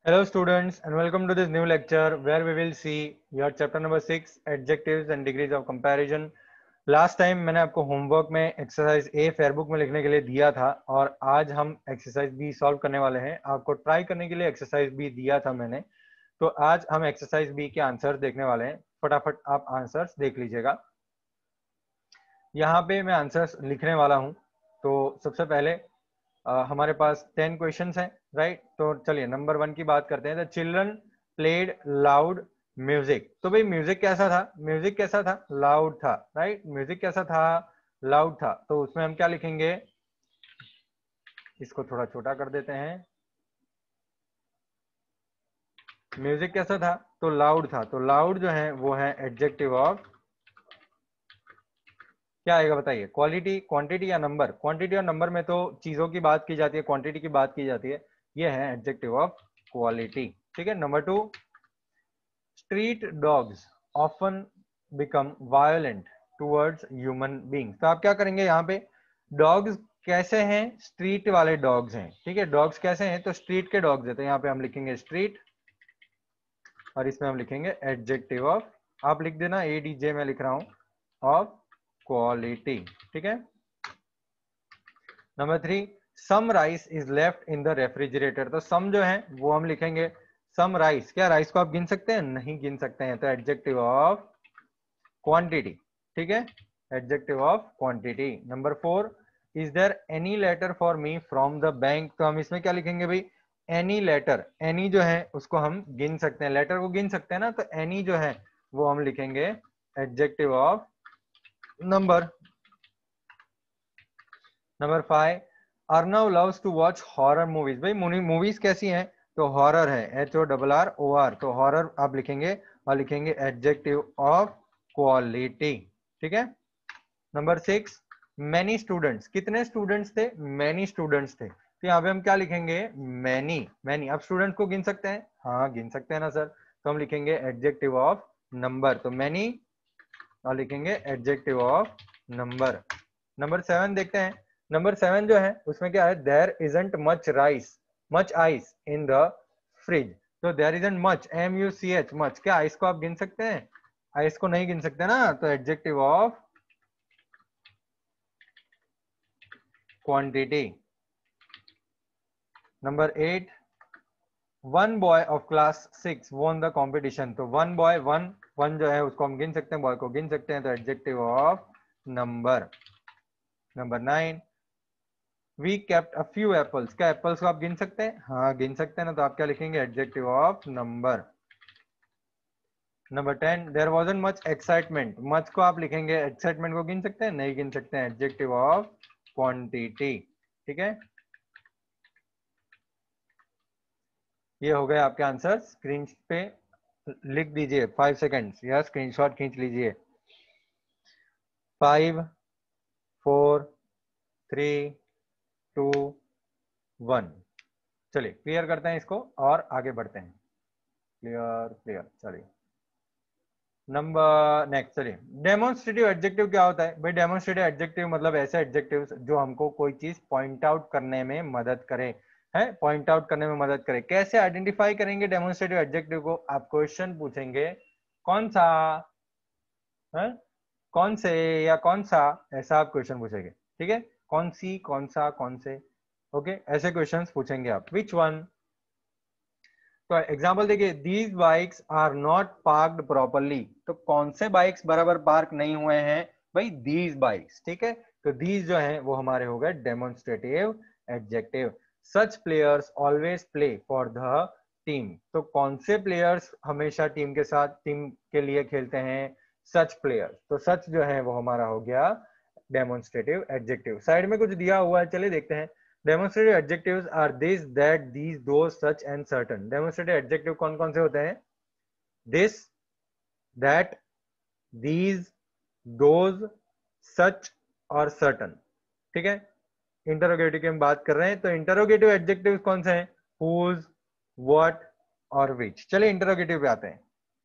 Hello students and welcome to this new lecture where we will see your chapter number 6 adjectives and degrees of comparison. Last time मैंने आपको homework में exercise ए फेयरबुक में लिखने के लिए दिया था और आज हम एक्सरसाइज बी सॉल्व करने वाले हैं। आपको ट्राई करने के लिए एक्सरसाइज बी दिया था मैंने, तो आज हम एक्सरसाइज बी के आंसर्स देखने वाले हैं। फटाफट आप आंसर्स देख लीजिएगा। यहाँ पे मैं आंसर्स लिखने वाला हूँ। तो सबसे पहले हमारे पास 10 क्वेश्चंस हैं, राइट। तो चलिए नंबर 1 की बात करते हैं। The children played loud music. तो भाई म्यूजिक कैसा था? म्यूजिक कैसा था? लाउड था, राइट। म्यूजिक कैसा था? लाउड था। तो उसमें हम क्या लिखेंगे? इसको थोड़ा छोटा कर देते हैं। म्यूजिक कैसा था? तो लाउड था। तो लाउड जो है वो है एडजेक्टिव ऑफ, क्या आएगा बताइए? क्वालिटी, क्वांटिटी या नंबर? क्वांटिटी और नंबर में तो चीजों की बात की जाती है, क्वांटिटी की बात की जाती है। ये है एडजेक्टिव ऑफ क्वालिटी, ठीक है। Number 2, street dogs often become violent towards human beings. तो आप क्या करेंगे यहाँ पे? डॉग्स कैसे हैं? स्ट्रीट वाले डॉग्स हैं, ठीक है। डॉग्स कैसे हैं? तो स्ट्रीट के डॉग्स है। तो यहाँ पे हम लिखेंगे स्ट्रीट और इसमें हम लिखेंगे एडजेक्टिव ऑफ, आप लिख देना एडीजे, मैं लिख रहा हूं, ऑफ क्वालिटी, ठीक है। Number 3, some rice is left in the refrigerator. तो सम जो है वो हम लिखेंगे सम राइस। क्या राइस को आप गिन सकते हैं? नहीं गिन सकते हैं। तो एडजेक्टिव ऑफ क्वांटिटी, ठीक है, adjective of quantity. Number 4, is there any letter for me from the bank. तो हम इसमें क्या लिखेंगे भाई? Any letter. एनी जो है उसको हम गिन सकते हैं, लेटर को गिन सकते हैं ना। तो एनी जो है वो हम लिखेंगे adjective of number. Number 5, Arnav loves to watch horror movies. भाई मूवीज कैसी हैं? तो हॉरर है, HORROR। तो हॉरर आप लिखेंगे और लिखेंगे एडजेक्टिव ऑफ क्वालिटी, ठीक है। Number 6, many students. कितने स्टूडेंट्स थे? मैनी स्टूडेंट्स थे। तो यहाँ पे हम क्या लिखेंगे? मैनी। मैनी। अब स्टूडेंट्स को गिन सकते हैं? हाँ गिन सकते हैं ना सर। तो हम लिखेंगे एडजेक्टिव ऑफ नंबर। तो मैनी और लिखेंगे एडजेक्टिव ऑफ नंबर। नंबर 7 देखते हैं। नंबर 7 जो है उसमें क्या है? There isn't much ice in the fridge. तो there isn't much, MUCH, much. क्या आइस को आप गिन सकते हैं? आइस को नहीं गिन सकते ना। तो adjective of quantity. Number 8, one boy of class 6 won the competition. तो वन बॉय, वन जो है उसको हम गिन सकते हैं, बॉय को गिन सकते हैं। तो adjective of number. Number 9, we kept a few apples. क्या एप्पल्स को आप गिन सकते हैं? हाँ गिन सकते हैं ना। तो आप क्या लिखेंगे? Adjective of number. Number 10, there wasn't much excitement. Much को आप लिखेंगे, एक्साइटमेंट को गिन सकते हैं? नहीं गिन सकते हैं। एडजेक्टिव ऑफ क्वांटिटी, ठीक है। ये हो गए आपके आंसर। स्क्रीन पे लिख दीजिए 5 सेकेंड्स या स्क्रीनशॉट खींच लीजिए। 5, 4, 3, 2, 1। चलिए क्लियर करते हैं इसको और आगे बढ़ते हैं। क्लियर क्लियर, चलिए नंबर नेक्स्ट। चलिए डेमोन्स्ट्रेटिव एडजेक्टिव क्या होता है? भाई डेमोन्स्ट्रेटिव एडजेक्टिव मतलब ऐसे एडजेक्टिव्स जो हमको कोई चीज पॉइंट आउट करने में मदद करे, है पॉइंट आउट करने में मदद करे। कैसे आइडेंटिफाई करेंगे डेमोन्स्ट्रेटिव एडजेक्टिव को? आप क्वेश्चन पूछेंगे कौन सा है, कौन से या कौन सा, ऐसा आप क्वेश्चन पूछेंगे, ठीक है। कौन सी, कौन सा, कौन से, ओके, ऐसे क्वेश्चंस पूछेंगे आप। Which one. तो एग्जाम्पल देखिए, these bikes are not parked properly. तो कौन से बाइक्स बराबर पार्क नहीं हुए हैं? भाई दीज बाइक्स, ठीक है। तो दीज जो है वो हमारे हो गए demonstrative adjective. Such players always play for the team. तो कौन से प्लेयर्स हमेशा टीम के साथ, टीम के लिए खेलते हैं? Such players. तो सच जो है वो हमारा हो गया डेमोन्स्ट्रेटिव एडजेक्टिव। साइड में कुछ दिया हुआ है, चलिए देखते हैं। Demonstrative adjectives are this, that, these, those, such and certain. Demonstrative adjective कौन कौन से होते हैं? This, that, these, those, such और सर्टन, ठीक है। इंटरोगेटिव की हम बात कर रहे हैं, तो इंटरोगेटिव एडजेक्टिव्स कौन से हैं? हुज, व्हाट और विच। चलिए इंटरोगेटिव पे आते हैं।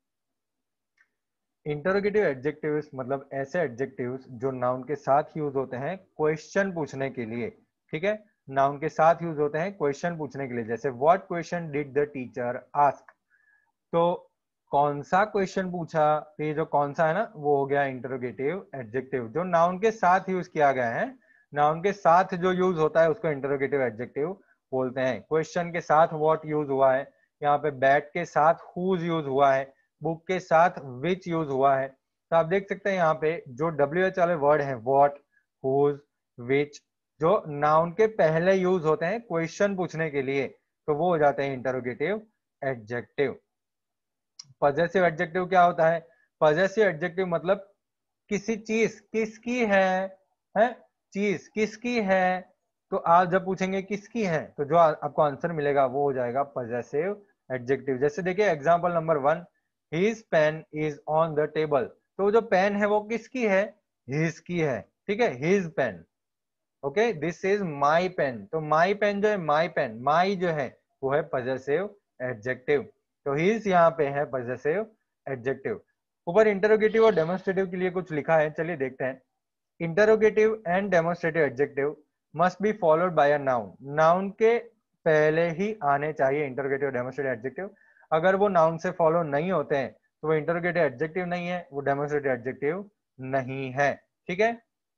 इंटरोगेटिव एडजेक्टिव्स मतलब ऐसे एडजेक्टिव्स जो नाउन के साथ यूज होते हैं क्वेश्चन पूछने के लिए, ठीक है। नाउन के साथ यूज होते हैं क्वेश्चन पूछने के लिए, जैसे what question did the teacher ask. तो कौन सा क्वेश्चन पूछा, तो ये जो कौन सा है ना वो हो गया इंटरोगेटिव एडजेक्टिव, जो नाउन के साथ यूज किया गया है। नाउन के साथ जो यूज होता है उसको इंटरोगेटिव एडजेक्टिव बोलते हैं। क्वेश्चन के साथ व्हाट यूज हुआ है, यहाँ पे बैट के साथ हुज यूज हुआ है, बुक के साथ विच यूज हुआ है। तो आप देख सकते हैं यहाँ पे जो WH वाले वर्ड है व्हाट, हुज, विच, जो नाउन के पहले यूज होते हैं क्वेश्चन पूछने के लिए, तो वो हो जाते हैं इंटरोगेटिव एडजेक्टिव। पजेसिव एडजेक्टिव क्या होता है? पजेसिव एडजेक्टिव मतलब किसी चीज किसकी है चीज किसकी है। तो आप जब पूछेंगे किसकी है तो जो आपको आंसर मिलेगा वो हो जाएगा पजेसिव एडजेक्टिव। जैसे देखिए example number 1, his pen is on the table. तो जो पेन है वो किसकी है? हिज की है, ठीक है, his pen. Okay, this is my pen. तो माई पेन जो है, माई पेन, माई जो है वो है पजेसिव एडजेक्टिव। तो हिज यहाँ पे है पजेसिव एडजेक्टिव। ऊपर इंटरोगेटिव और डेमोन्स्ट्रेटिव के लिए कुछ लिखा है, चलिए देखते हैं। Interrogative and demonstrative adjective must be followed by a noun. Noun के पहले ही आने चाहिए इंटरोगेटिव और डेमोन्स्ट्रेटिव एडजेक्टिव। अगर वो नाउन से फॉलो नहीं होते हैं तो वो इंटरोगेटिव एडजेक्टिव नहीं है, वो डेमोन्स्ट्रेटिव एडजेक्टिव नहीं है, ठीक है।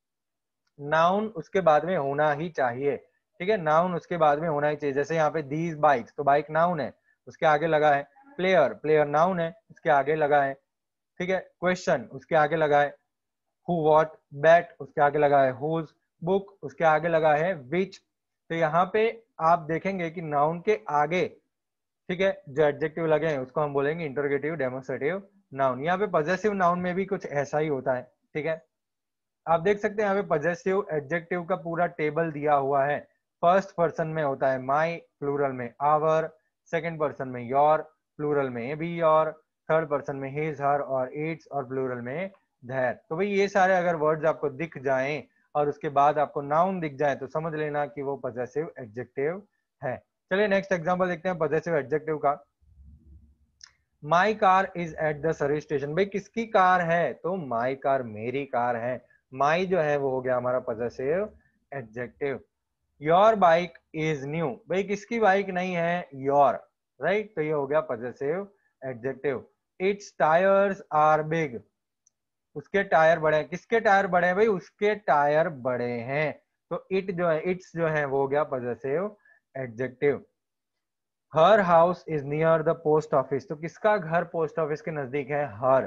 नाउन उसके बाद में होना ही चाहिए, ठीक है, नाउन उसके बाद में होना ही चाहिए। जैसे यहाँ पे दीज बाइक्स, तो बाइक नाउन है, उसके आगे लगा है प्लेयर, प्लेयर नाउन है, उसके आगे लगा है, ठीक है, क्वेश्चन उसके आगे लगा है हु व्हाट, बैट उसके आगे लगा है हुज, बुक उसके आगे लगा है विच। तो यहाँ पे आप देखेंगे कि नाउन के आगे, ठीक है, जो एडजेक्टिव लगे हैं उसको हम बोलेंगे इंटरोगेटिव डेमोन्स्ट्रेटिव नाउन। यहाँ पे पजेसिव नाउन में भी कुछ ऐसा ही होता है, ठीक है। आप देख सकते हैं यहाँ पे पजेसिव एडजेक्टिव का पूरा टेबल दिया हुआ है। फर्स्ट पर्सन में होता है माई, प्लूरल में आवर, सेकंड पर्सन में योर, प्लूरल में भी योर, थर्ड पर्सन में हिज हर और इट्स, और प्लूरल में देयर। तो भाई ये सारे अगर वर्ड्स आपको दिख जाएं और उसके बाद आपको नाउन दिख जाए तो समझ लेना कि वो पजेसिव एडजेक्टिव है। चलिए नेक्स्ट एग्जांपल देखते हैं पजेसिव एडजेक्टिव का। My car is at the service station. भाई किसकी कार है? तो माई कार मेरी कार है। माई जो है वो हो गया हमारा possessive adjective. Your bike is new. भाई किसकी बाइक नहीं है? योर, राइट, तो ये हो गया possessive adjective. Its tyres are big. उसके टायर बड़े हैं। किसके टायर बड़े हैं? भाई उसके टायर बड़े हैं। तो इट जो है, इट्स जो है वो हो गया possessive adjective. Her house is near the post office. तो किसका घर पोस्ट ऑफिस के नजदीक है? हर,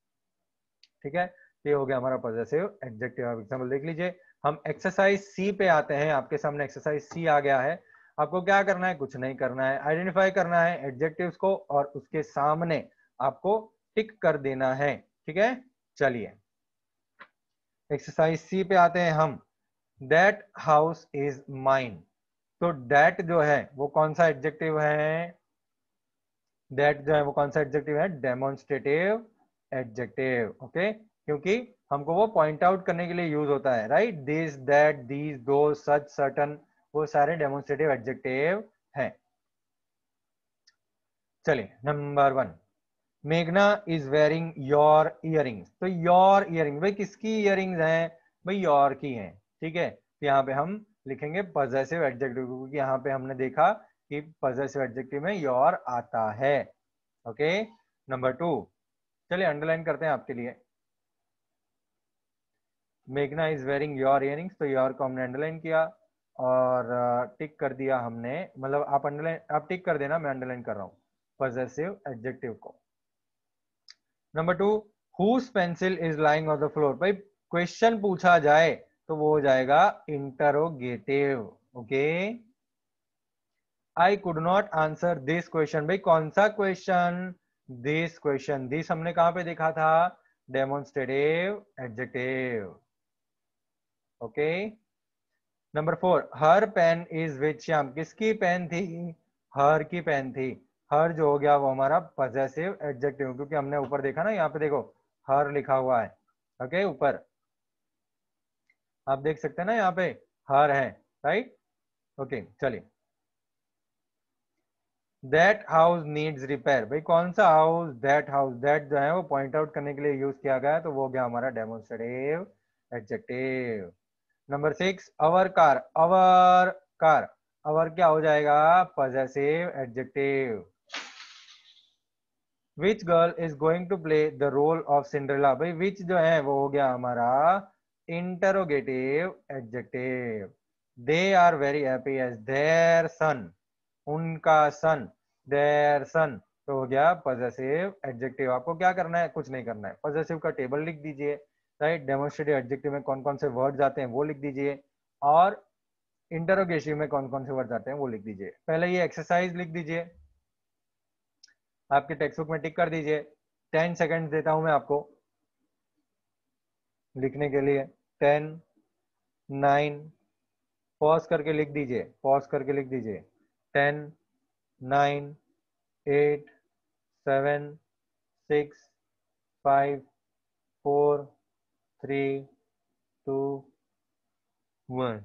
ठीक है, ये हो गया हमारा पॉजिटिव एडजेक्टिव। आप एग्जांपल देख लीजिए। हम एक्सरसाइज सी पे आते हैं। आपके सामने एक्सरसाइज सी आ गया है। आपको क्या करना है? कुछ नहीं करना है, आइडेंटिफाई करना है एडजेक्टिव्स को और उसके सामने आपको टिक कर देना है, ठीक है। चलिए एक्सरसाइज सी पे आते हैं हम। That house is mine. तो दैट जो है वो कौन सा एडजेक्टिव है? दैट जो है वो कौन सा एडजेक्टिव है? डेमोन्स्ट्रेटिव एडजेक्टिव, ओके, क्योंकि हमको वो पॉइंट आउट करने के लिए यूज होता है, राइट। दिस, दैट, दीज, दो, सच, सर्टन, वो सारे डेमोन्स्ट्रेटिव एडजेक्टिव हैं। चलिए नंबर 1, मेघना इज वेयरिंग योर इयरिंग्स। तो योर इयरिंग, भाई किसकी इयरिंग्स हैं? भाई योर की हैं, ठीक है। तो यहाँ पे हम लिखेंगे पॉजेसिव एडजेक्टिव, क्योंकि यहाँ पे हमने देखा कि पॉजेसिव एडजेक्टिव में योर आता है, ओके। नंबर 2, चलिए अंडरलाइन करते हैं आपके लिए। मेघना इज वेयरिंग योर इयरिंग्स, तो योर को हमने अंडरलाइन किया और टिक कर दिया हमने, मतलब आप अंडरलाइन, आप टिक कर देना, मैं अंडरलाइन कर रहा हूँ पॉजेसिव एडजेक्टिव को। Number 2, whose pencil is lying on the floor. भाई क्वेश्चन पूछा जाए तो वो हो जाएगा interrogative, okay. I could not answer this question. भाई कौन सा क्वेश्चन? This question. दिस हमने कहां पे देखा था? Demonstrative adjective, okay. Number 4, her pen is which. Shyam किसकी पेन थी? हर की पेन थी। हर जो हो गया वो हमारा पॉजेसिव एडजेक्टिव, क्योंकि हमने ऊपर देखा ना, यहाँ पे देखो हर लिखा हुआ है, ओके, ऊपर आप देख सकते हैं ना, यहाँ पे हर है, राइट, ओके। चलिए दैट हाउस नीड्स रिपेयर। भाई कौन सा हाउस? That house. दैट जो है वो पॉइंट आउट करने के लिए यूज किया गया है, तो वो हो गया हमारा demonstrative adjective. Number 6, our car. Our car, और क्या हो जाएगा possessive adjective. Which girl is going to play the role of Cinderella, भाई विच जो है वो हो गया हमारा interrogative adjective. They are very happy as their son, उनका सन, देयर सन, तो हो गया पजेसिव एडजेक्टिव। आपको क्या करना है, कुछ नहीं करना है, पजेसिव का टेबल लिख दीजिए, राइट। डेमोन्स्ट्रेटिव एडजेक्टिव में कौन कौन से वर्ड्स आते हैं वो लिख दीजिए, और इंटरोगेटिव में कौन कौन से वर्ड्स आते हैं वो लिख दीजिए। पहले ये एक्सरसाइज लिख दीजिए, आपके टेक्स्ट बुक में टिक कर दीजिए। 10 सेकंड देता हूं मैं आपको लिखने के लिए। 10, 9, पॉज करके लिख दीजिए, पॉज करके लिख दीजिए। 10, 9, 8, 7, 6, 5, 4, 3, 2, 1।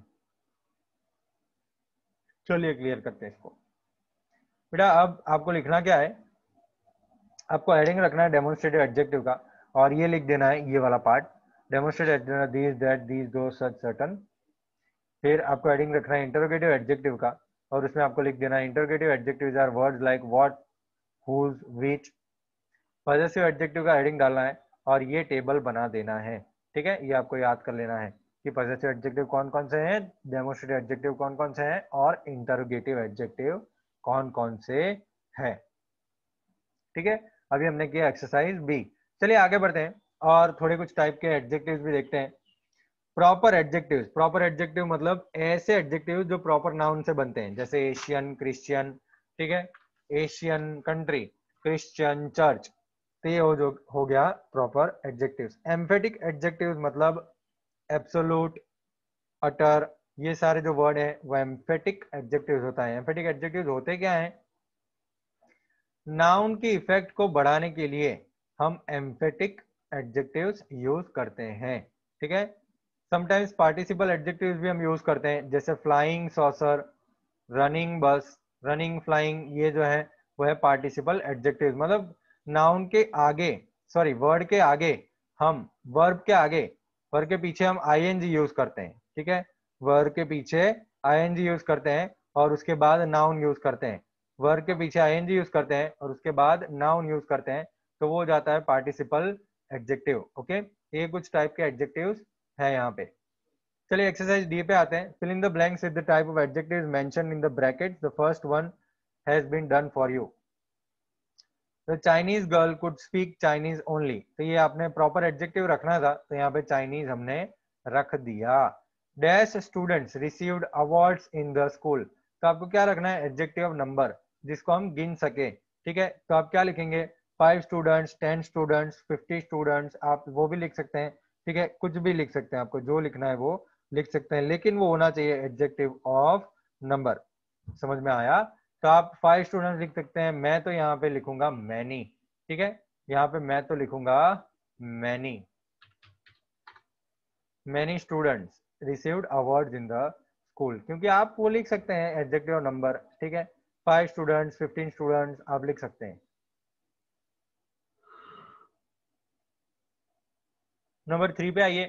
चलिए क्लियर करते हैं इसको। बेटा अब आपको लिखना क्या है, आपको हेडिंग रखना है डेमोन्स्ट्रेटिव एडजेक्टिव का, और ये लिख देना है ये वाला part, demonstrative these that these दो सच सर्टन। फिर आपको हेडिंग रखना है इंटरोगेटिव एडजेक्टिव का, और उसमें आपको लिख देना है interrogative adjectives are words like what, whose, which. Possessive adjective का हेडिंग डालना है और ये टेबल बना देना है, ठीक है। ये आपको याद कर लेना है कि पॉजेसिव एडजेक्टिव कौन कौन से हैं, डेमोन्स्ट्रेटिव एडजेक्टिव कौन कौन से हैं, और इंटरोगेटिव एडजेक्टिव कौन कौन से हैं, ठीक है। अभी हमने किया एक्सरसाइज बी। चलिए आगे बढ़ते हैं और थोड़े कुछ टाइप के एडजेक्टिव्स भी देखते हैं। प्रॉपर एडजेक्टिव्स, प्रॉपर एडजेक्टिव मतलब ऐसे एडजेक्टिव जो प्रॉपर नाउन से बनते हैं, जैसे एशियन, क्रिश्चियन, ठीक है, एशियन कंट्री, क्रिश्चियन चर्च, तो ये जो हो गया प्रॉपर एडजेक्टिव्स। एम्फेटिक एडजेक्टिव्स मतलब एब्सोल्यूट, अटर, ये सारे जो वर्ड है वो एम्फेटिक एडजेक्टिव्स होता है। एम्फेटिक एडजेक्टिव्स होते क्या है, नाउन की इफेक्ट को बढ़ाने के लिए हम एम्फेटिक एडजेक्टिव्स यूज करते हैं, ठीक है। समटाइम्स पार्टिसिपल एडजेक्टिव्स भी हम यूज करते हैं, जैसे flying saucer, running bus, running flying, ये जो है वो है पार्टिसिपल एडजेक्टिव्स। मतलब नाउन के आगे, सॉरी वर्ड के आगे हम, वर्ब के आगे, वर्ब के पीछे हम आईएनजी यूज करते हैं, ठीक है। वर्ब के पीछे आईएनजी यूज करते हैं और उसके बाद नाउन यूज करते हैं। वर्ब के पीछे आईएनजी यूज करते हैं और उसके बाद नाउन यूज करते हैं, तो वो हो जाता है पार्टिसिपल एडजेक्टिव। ओके, ये कुछ टाइप के एडजेक्टिव्स है यहाँ पे। चलिए एक्सरसाइज डी पे आते हैं। Fill in the blanks with the type of adjectives mentioned in the brackets. The first one has been done for you. The Chinese girl could speak Chinese only, तो ये आपने प्रॉपर एडजेक्टिव रखना था, तो यहाँ पे चाइनीज हमने रख दिया। Dash students received awards in the school, तो आपको क्या रखना है, एडजेक्टिव ऑफ नंबर जिसको हम गिन सके, ठीक है। तो आप क्या लिखेंगे, 5 स्टूडेंट्स, 10 स्टूडेंट्स, 50 स्टूडेंट्स, आप वो भी लिख सकते हैं, ठीक है। कुछ भी लिख सकते हैं, आपको जो लिखना है वो लिख सकते हैं, लेकिन वो होना चाहिए एडजेक्टिव ऑफ नंबर। समझ में आया। तो आप 5 स्टूडेंट्स लिख सकते हैं, मैं तो यहाँ पे लिखूंगा मैनी, ठीक है। यहाँ पे मैं तो लिखूंगा many, many students received awards in the school, क्योंकि आप वो लिख सकते हैं एडजेक्टिव नंबर, ठीक है। 5 स्टूडेंट्स, 15 स्टूडेंट्स आप लिख सकते हैं। नंबर 3 पे आइए।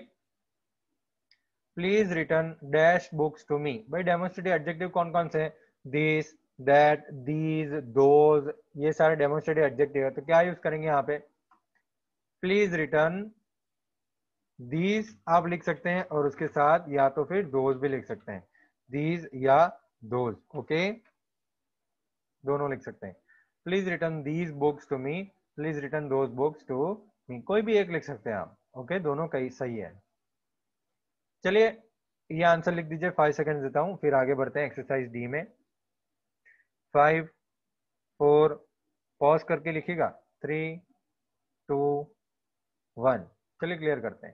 Please return dash books to me, भाई डेमोन्स्ट्रेटिव एडजेक्टिव कौन कौन से हैं, दिस, दैट, दीज, दोज, ये सारे डेमोन्स्ट्रेटिव एडजेक्टिव है। तो क्या यूज करेंगे यहाँ पे, प्लीज रिटर्न दीज आप लिख सकते हैं, और उसके साथ या तो फिर दोज भी लिख सकते हैं, दीज या दोज, ओके, दोनों लिख सकते हैं। Please return these books to me, please return those books to me, कोई भी एक लिख सकते हैं आप, ओके, दोनों कहीं सही है। चलिए ये आंसर लिख दीजिए, 5 सेकंड देता हूं, फिर आगे बढ़ते हैं एक्सरसाइज डी में। 5, 4, पॉज करके लिखिएगा, 3, 2, 1। चलिए क्लियर करते हैं,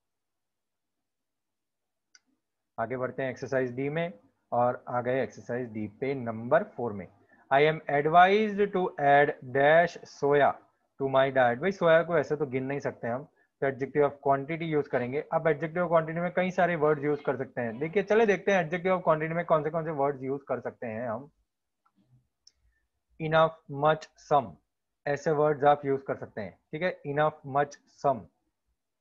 आगे बढ़ते हैं एक्सरसाइज डी में, और आ गए एक्सरसाइज डी पे नंबर 4 में। I am advised to add dash soya to my diet, भाई सोया को ऐसे तो गिन नहीं सकते हम, तो एडजेक्टिव ऑफ क्वांटिटी यूज करेंगे। अब एडजेक्टिव ऑफ क्वांटिटी में कई सारे वर्ड्स यूज कर सकते हैं, देखिए चले देखते हैं एडजेक्टिव ऑफ क्वांटिटी में कौन से वर्ड्स यूज कर सकते हैं हम। इनफ, मच, सम, ऐसे वर्ड्स आप यूज कर सकते हैं, ठीक है। Enough, much, some.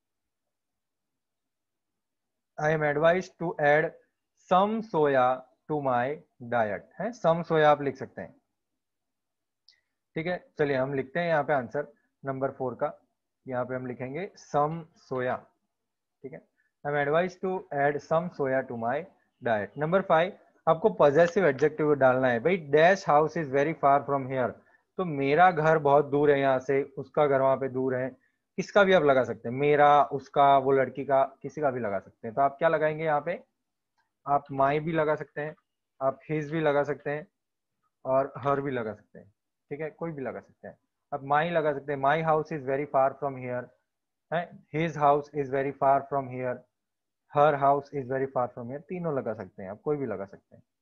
I am advised to add some soya to my diet है। सम सोया आप लिख सकते हैं, ठीक है। चलिए हम लिखते हैं यहाँ पे आंसर नंबर 4 का, यहाँ पे हम लिखेंगे सम सोया, ठीक है। I am advise to add some soya to my diet. Number 5, आपको पॉजेसिव एडजेक्टिव डालना है। भाई dash house is very far from here, तो मेरा घर बहुत दूर है यहाँ से, उसका घर वहां पे दूर है, किसका भी आप लगा सकते हैं, मेरा, उसका, वो लड़की का, किसी का भी लगा सकते हैं। तो आप क्या लगाएंगे यहाँ पे, आप माई भी लगा सकते हैं, आप हिज भी लगा सकते हैं, और हर भी लगा सकते हैं, ठीक है, कोई भी लगा सकते हैं। आप माई लगा सकते हैं, my house is very far from here है, his house is very far from here, her house is very far from here, तीनों लगा सकते हैं, आप कोई भी लगा सकते हैं।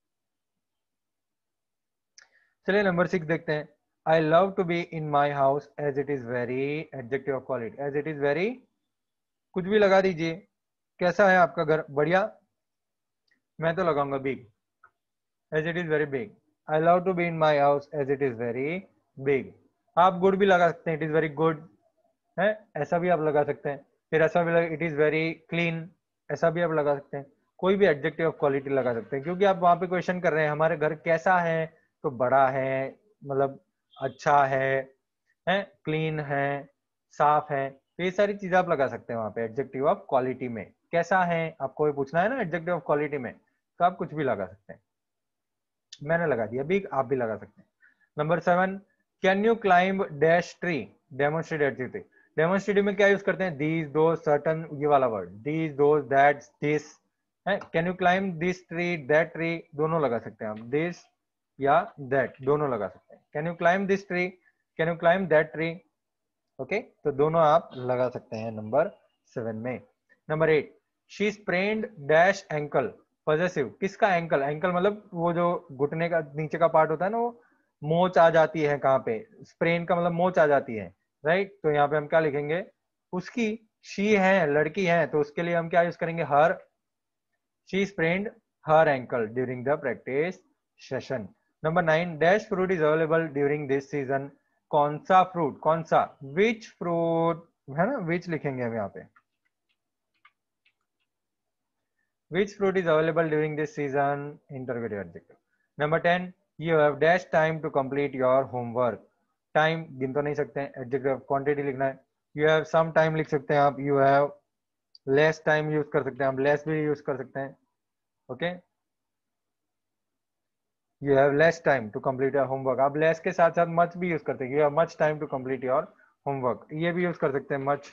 चलिए नंबर 6 देखते हैं। I love to be in my house as it is very, adjective of quality, as it is very, कुछ भी लगा दीजिए। कैसा है आपका घर, बढ़िया, मैं तो लगाऊंगा big, as it is very big. I love to be in my house as it is very big. आप गुड भी लगा सकते हैं, इट इज वेरी गुड है, ऐसा भी आप लगा सकते हैं। फिर ऐसा भी लगा, इट इज वेरी क्लीन, ऐसा भी आप लगा सकते हैं। कोई भी एडजेक्टिव ऑफ क्वालिटी लगा सकते हैं, क्योंकि आप वहां पे क्वेश्चन कर रहे हैं हमारे घर कैसा है, तो बड़ा है, मतलब अच्छा है क्लीन है, साफ है, तो ये सारी चीजें आप लगा सकते हैं वहां पे एडजेक्टिव ऑफ क्वालिटी में। कैसा है आपको ये पूछना है ना एडजेक्टिव ऑफ क्वालिटी में, तो आप कुछ भी लगा सकते हैं। मैंने लगा दिया बिग, आप भी लगा सकते हैं। Number 7, can you climb dash tree, demonstrate adjective. Demonstrative में क्या यूज करते हैं, दीज दोज सर्टन, ये वाला word, these those that this है। Can you climb this tree that tree, दोनों लगा सकते हैं आप, दिस या दैट दोनों लगा सकते हैं। Can you climb this tree, can you climb that tree, okay, तो दोनों आप लगा सकते हैं नंबर 7 में। Number 8, she sprained dash ankle, possessive, किसका एंकल, एंकल मतलब वो जो घुटने का नीचे का पार्ट होता है ना, वो मोच आ जाती है कहाँ पे, स्प्रेन का मतलब मोच आ जाती है, राइट। तो यहाँ पे हम क्या लिखेंगे, उसकी, शी है, लड़की है, तो उसके लिए हम क्या यूज करेंगे, her, she sprained her ankle during the practice session. Number 9, dash fruit is available during this season, कौन सा फ्रूट, कौन सा, विच फ्रूट है ना, विच लिखेंगे हम यहाँ पे, which fruit is available during this season, interrogative adjective. Number 10, you have dash time to complete your homework, time गिन तो नहीं सकते हैं, adjective of quantity लिखना है। you have some time लिख सकते हैं आप, you have less time use कर सकते हैं आप, less भी यूज कर सकते हैं, okay. you have less time to complete your homework, आप less के साथ साथ much भी यूज करते हैं, you have much time to complete your homework, ये भी यूज कर सकते हैं much,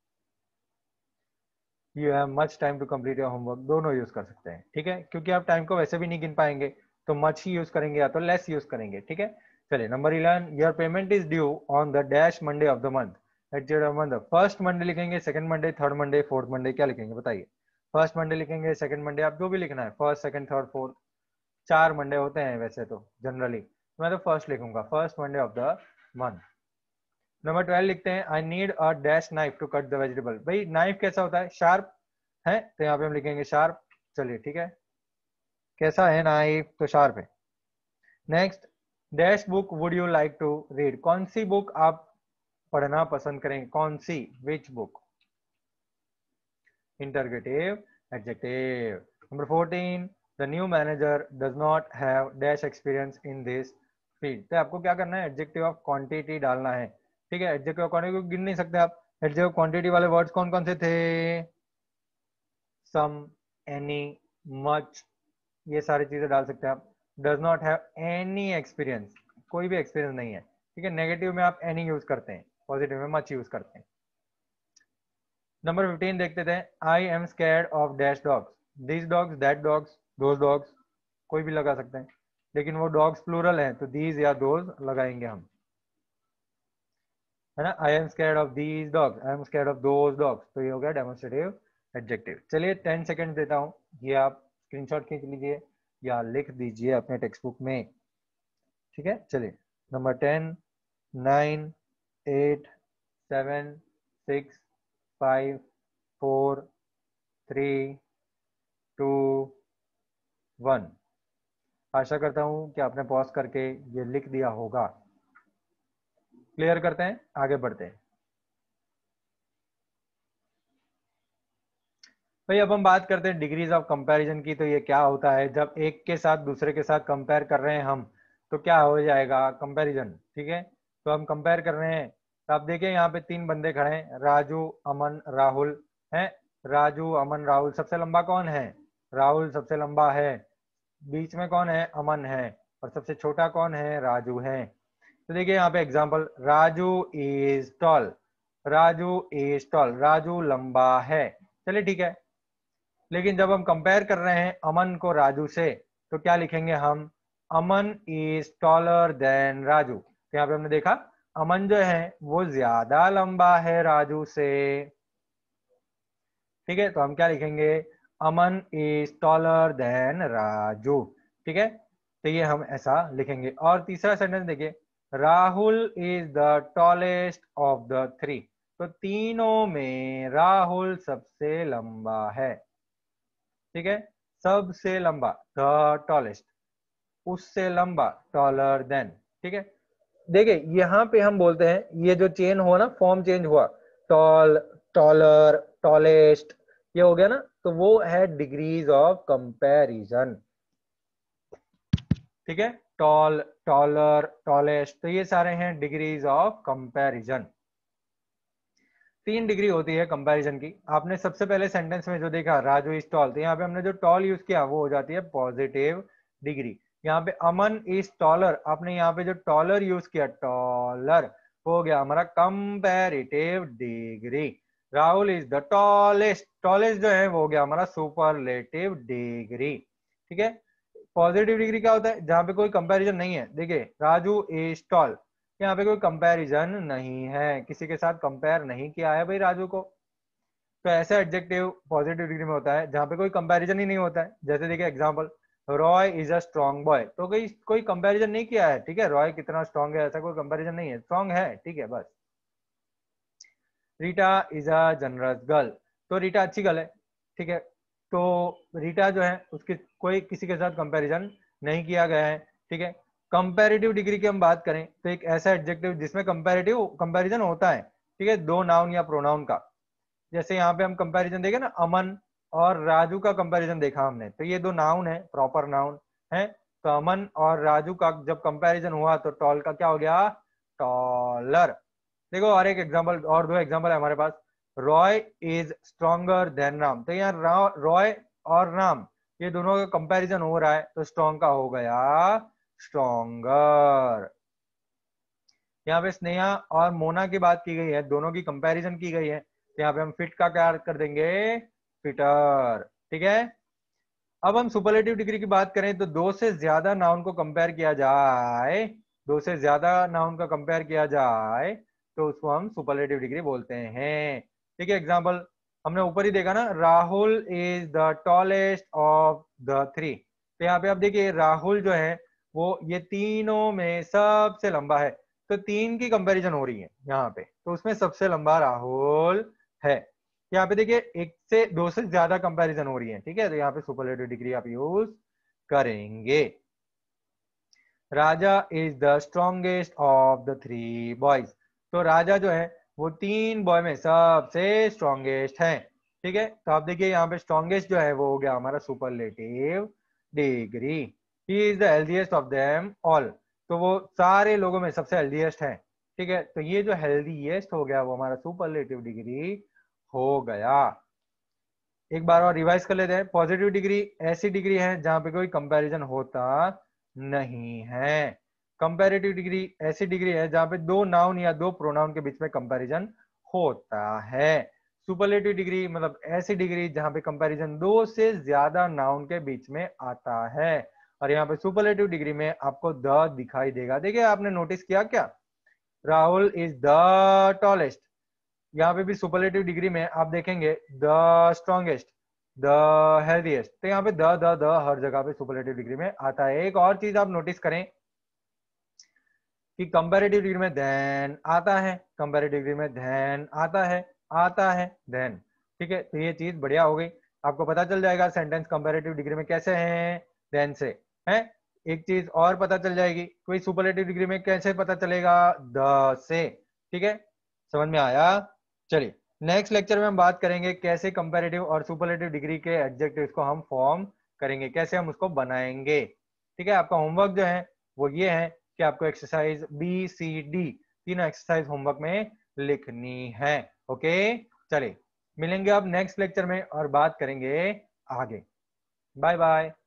you have much time to complete your homework, दोनों यूज कर सकते हैं, ठीक है, क्योंकि आप टाइम को वैसे भी नहीं गिन पाएंगे, तो मच ही यूज करेंगे या तो लेस यूज करेंगे, ठीक है। चलिए number 11, your payment is due on the dash Monday of the month, first Monday लिखेंगे, second Monday, third Monday, fourth Monday, क्या लिखेंगे बताइए। फर्स्ट मंडे लिखेंगे, सेकंड मंडे, आप जो भी लिखना है, first second third fourth, 4 Monday होते हैं वैसे तो जनरली, मैं तो फर्स्ट लिखूंगा, first Monday of the month. Number 12 लिखते हैं, I need a dash knife to cut the vegetable, भाई नाइफ कैसा होता है, शार्प है, तो यहाँ पे हम लिखेंगे शार्प, चलिए ठीक है, कैसा है नाइफ, तो शार्प है। Next, dash book would you like to read, कौन सी बुक आप पढ़ना पसंद करेंगे, कौन सी, which book, interrogative adjective. Number 14, the new manager does not have dash experience in this field, तो आपको क्या करना है, एडजेक्टिव ऑफ क्वांटिटी डालना है, ठीक है। एडजेक्टिव ऑफ क्वांटिटी को गिन नहीं सकते आप, एडजेक्टिव ऑफ क्वांटिटी वाले वर्ड्स कौन कौन से थे, सम, एनी, मच, ये सारी चीजें डाल सकते हैं आप। Does not have any experience, कोई भी एक्सपीरियंस नहीं है, ठीक है। नेगेटिव में आप एनी यूज करते हैं, पॉजिटिव में मच यूज करते हैं। नंबर 15 देखते थे, I am scared of dash dogs, this dogs, that dogs, those dogs, कोई भी लगा सकते हैं, लेकिन वो डॉग्स प्लूरल है, तो दीज या दोज लगाएंगे हम, है ना। I am scared of these dogs, I am scared of those dogs, तो ये हो गया डेमोन्स्ट्रेटिव एडजेक्टिव। चलिए 10 सेकंड देता हूँ, ये आप स्क्रीनशॉट खींच लीजिए या लिख दीजिए अपने टेक्स्ट बुक में, ठीक है। चलिए नंबर 10, 9, 8, 7, 6, 5, 4, 3, 2, 1। आशा करता हूँ कि आपने पॉज करके ये लिख दिया होगा। क्लियर करते हैं, आगे बढ़ते हैं। भाई अब हम बात करते हैं डिग्रीज ऑफ कंपैरिजन की। तो ये क्या होता है, जब एक के साथ दूसरे के साथ कंपेयर कर रहे हैं हम, तो क्या हो जाएगा कंपैरिजन। ठीक है, तो हम कंपेयर कर रहे हैं, तो आप देखिए यहाँ पे तीन बंदे खड़े हैं, राजू, अमन, राहुल है। राजू, अमन, राहुल, सबसे लंबा कौन है? राहुल सबसे लंबा है। बीच में कौन है? अमन है। और सबसे छोटा कौन है? राजू है। तो देखिए यहाँ पे example, Raju is tall. Raju is tall, Raju लंबा है। चलिए ठीक है, लेकिन जब हम कंपेयर कर रहे हैं अमन को राजू से, तो क्या लिखेंगे हम? Aman is taller than Raju. तो यहाँ पे हमने देखा अमन जो है वो ज्यादा लंबा है राजू से। ठीक है, तो हम क्या लिखेंगे? Aman is taller than Raju. ठीक है, तो ये हम ऐसा लिखेंगे। और तीसरा सेंटेंस देखिए, Rahul is the tallest of the three. तो तीनों में राहुल सबसे लंबा है। ठीक है, सबसे लंबा, द टॉलेस्ट, उससे लंबा, टॉलर देन। ठीक है, देखिए यहाँ पे हम बोलते हैं, ये जो चेन हुआ ना, फॉर्म चेंज हुआ, टॉल, टॉलर, टॉलेस्ट, ये हो गया ना, तो वो है डिग्रीज ऑफ कंपैरिजन। ठीक है, टॉल, टॉलर, टॉलेस्ट, तो ये सारे हैं डिग्रीज ऑफ कंपैरिजन। तीन डिग्री होती है कंपैरिजन की। आपने सबसे पहले सेंटेंस में जो देखा राजू इज टॉल, तो यहाँ पे हमने जो टॉल यूज किया वो हो जाती है पॉजिटिव डिग्री। यहाँ पे अमन इज टॉलर, आपने यहाँ पे जो टॉलर यूज किया, टॉलर, हो गया हमारा comparative degree. Rahul is the tallest, tallest जो है वो हो गया हमारा सुपरलेटिव डिग्री। ठीक है, पॉजिटिव डिग्री क्या होता है? जहां पे कोई कंपैरिजन नहीं है। देखिए राजू इज टॉल, यहाँ पे कोई कंपैरिजन नहीं है, किसी के साथ कंपेयर नहीं किया है भाई राजू को। तो ऐसा एडजेक्टिव पॉजिटिव डिग्री में होता है जहाँ पे कोई कंपैरिजन ही नहीं होता है। जैसे देखिए example, Roy is a strong boy, तो कोई कोई कंपैरिजन नहीं किया है। ठीक है, रॉय कितना स्ट्रॉन्ग है ऐसा कोई कंपैरिजन नहीं है, स्ट्रॉन्ग है। ठीक है, बस। Rita is a generous girl, तो रीटा अच्छी गर्ल है। ठीक है, तो रीटा जो है उसकी कोई किसी के साथ कंपैरिजन नहीं किया गया है। ठीक है, कंपैरेटिव डिग्री की हम बात करें तो एक ऐसा एडजेक्टिव जिसमें कंपैरेटिव कंपैरिजन होता है। ठीक है, दो नाउन या प्रोनाउन का। जैसे यहाँ पे हम कंपैरिजन देखें ना, अमन और राजू का कंपैरिजन देखा हमने, तो ये दो नाउन है, प्रॉपर नाउन है। तो अमन और राजू का जब कंपैरिजन हुआ तो टॉल का क्या हो गया? टॉलर। देखो और एक एग्जांपल, और दो एग्जांपल है हमारे पास, Roy is stronger than Ram. तो यहाँ रॉय और राम ये दोनों का कंपैरिजन हो रहा है, तो स्ट्रॉन्ग का हो गया स्ट्रॉन्गर। यहाँ पे स्नेहा और मोना की बात की गई है, दोनों की कंपैरिजन की गई है, तो यहाँ पे हम फिट का क्या कर देंगे? फिटर। ठीक है, अब हम सुपरलेटिव डिग्री की बात करें तो दो से ज्यादा नाउन को कंपेयर किया जाए, दो से ज्यादा नाउन का कंपेयर किया जाए तो उसको हम सुपरलेटिव डिग्री बोलते हैं। ठीक है, एग्जांपल हमने ऊपर ही देखा ना, Rahul is the tallest of the three. तो यहाँ पे आप देखिए राहुल जो है वो ये तीनों में सबसे लंबा है, तो तीन की कंपैरिजन हो रही है यहाँ पे, तो उसमें सबसे लंबा राहुल है। यहाँ पे देखिए एक से दो से ज्यादा कंपैरिजन हो रही है। ठीक है, तो यहाँ पे सुपरलेटिव डिग्री आप यूज करेंगे। Raja is the strongest of the three boys, तो राजा जो है वो तीन बॉय में सबसे स्ट्रॉन्गेस्ट है। ठीक है, तो आप देखिए यहाँ पे स्ट्रॉन्गेस्ट जो है वो हो गया हमारा superlative degree. He is the healthiest of them all, तो वो सारे लोगों में सबसे हेल्दीएस्ट है। ठीक है, तो ये जो हेल्दीएस्ट हो गया वो हमारा सुपरलेटिव डिग्री हो गया। एक बार और रिवाइज कर लेते हैं, पॉजिटिव डिग्री ऐसी डिग्री है जहां पे कोई कंपैरिजन होता नहीं है। कंपैरेटिव डिग्री ऐसी डिग्री है जहां पे दो नाउन या दो प्रोनाउन के बीच में कंपैरिजन होता है। सुपरलेटिव डिग्री मतलब ऐसी डिग्री जहां पे कंपैरिजन दो से ज्यादा नाउन के बीच में आता है। और यहाँ पे सुपरलेटिव डिग्री में आपको द दिखाई देगा। देखिए आपने नोटिस किया क्या, राहुल इज द टॉलेस्ट, यहाँ पे भी सुपरलेटिव डिग्री में आप देखेंगे द स्ट्रॉन्गेस्ट, द हेल्दीएस्ट, तो यहाँ पे द हर जगह पे सुपरलेटिव डिग्री में आता है। एक और चीज आप नोटिस करें कि कंपैरेटिव डिग्री में देन आता है, कंपैरेटिव डिग्री में देन आता है, आता है देन। ठीक है, तो ये चीज बढ़िया हो गई, आपको पता चल जाएगा सेंटेंस कंपैरेटिव डिग्री में कैसे हैं, देन से है। एक चीज और पता चल जाएगी, कोई सुपरलेटिव डिग्री में कैसे पता चलेगा, द से। ठीक है, समझ में आया? चलिए नेक्स्ट लेक्चर में हम बात करेंगे कैसे कंपैरेटिव और सुपरलेटिव डिग्री के एडजेक्टिव्स को हम फॉर्म करेंगे, कैसे हम उसको बनाएंगे। ठीक है, आपका होमवर्क जो है वो ये है कि आपको एक्सरसाइज BCD तीनों एक्सरसाइज होमवर्क में लिखनी है। ओके, चलिए मिलेंगे अब नेक्स्ट लेक्चर में और बात करेंगे आगे। Bye bye.